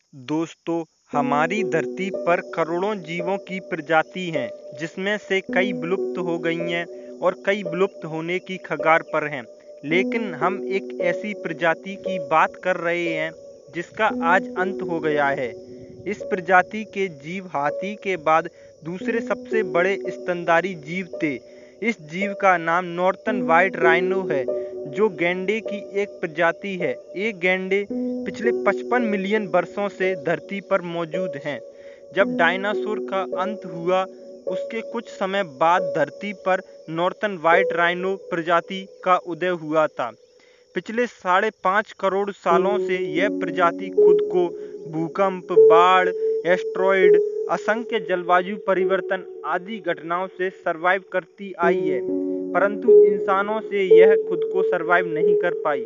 दोस्तों, हमारी धरती पर करोड़ों जीवों की प्रजाति हैं, जिसमें से कई विलुप्त हो गई हैं और कई विलुप्त होने की कगार पर हैं। लेकिन हम एक ऐसी प्रजाति की बात कर रहे हैं जिसका आज अंत हो गया है। इस प्रजाति के जीव हाथी के बाद दूसरे सबसे बड़े स्तनधारी जीव थे। इस जीव का नाम नॉर्थर्न व्हाइट राइनो है, जो गैंडे की एक प्रजाति है। ये गैंडे पिछले 55 मिलियन वर्षों से धरती पर मौजूद हैं। जब डायनासोर का अंत हुआ, उसके कुछ समय बाद धरती पर नॉर्थर्न व्हाइट राइनो प्रजाति का उदय हुआ था। पिछले 5.5 करोड़ सालों से यह प्रजाति खुद को भूकंप, बाढ़, एस्टेरॉयड, असंख्य जलवायु परिवर्तन आदि घटनाओं से सरवाइव करती आई है, परंतु इंसानों से यह खुद को सरवाइव नहीं कर पाई।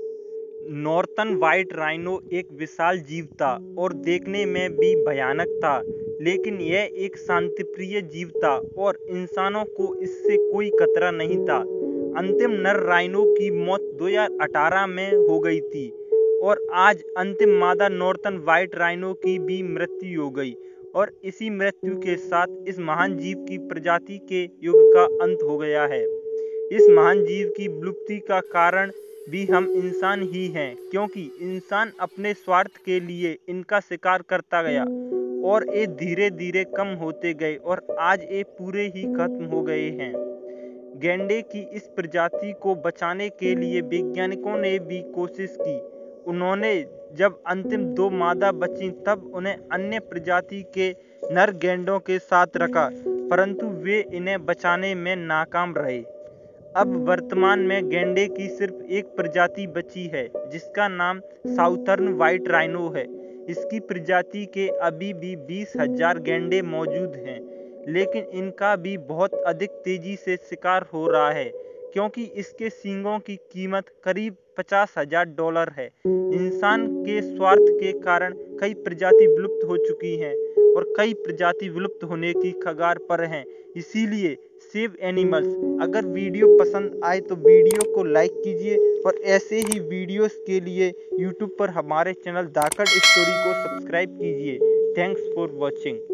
नॉर्थर्न व्हाइट राइनो एक विशाल जीव था और देखने में भी भयानक था, लेकिन यह एक शांतिप्रिय जीव था और इंसानों को इससे कोई खतरा नहीं था। अंतिम नर राइनो की मौत 2018 में हो गई थी और आज अंतिम मादा नॉर्थर्न व्हाइट राइनो की भी मृत्यु हो गई, और इसी मृत्यु के साथ इस महान जीव की प्रजाति के युग का अंत हो गया है। इस महान जीव की विलुप्ति का कारण भी हम इंसान ही हैं, क्योंकि इंसान अपने स्वार्थ के लिए इनका शिकार करता गया और ये धीरे धीरे कम होते गए और आज ये पूरे ही खत्म हो गए हैं। गैंडे की इस प्रजाति को बचाने के लिए वैज्ञानिकों ने भी कोशिश की। उन्होंने जब अंतिम 2 मादा बची तब उन्हें अन्य प्रजाति के नर गैंडों के साथ रखा, परंतु वे इन्हें बचाने में नाकाम रहे। अब वर्तमान में गैंडे की सिर्फ एक प्रजाति बची है, जिसका नाम साउथर्न व्हाइट राइनो है। इसकी प्रजाति के अभी भी 20,000 गैंडे मौजूद हैं, लेकिन इनका भी बहुत अधिक तेजी से शिकार हो रहा है, क्योंकि इसके सींगों की कीमत करीब $50,000 है। इंसान के स्वार्थ के कारण कई प्रजाति विलुप्त हो चुकी हैं और कई प्रजाति विलुप्त होने की कगार पर हैं। इसीलिए सेव एनिमल्स। अगर वीडियो पसंद आए तो वीडियो को लाइक कीजिए और ऐसे ही वीडियोस के लिए यूट्यूब पर हमारे चैनल धाकड़ स्टोरी को सब्सक्राइब कीजिए। Thanks for watching.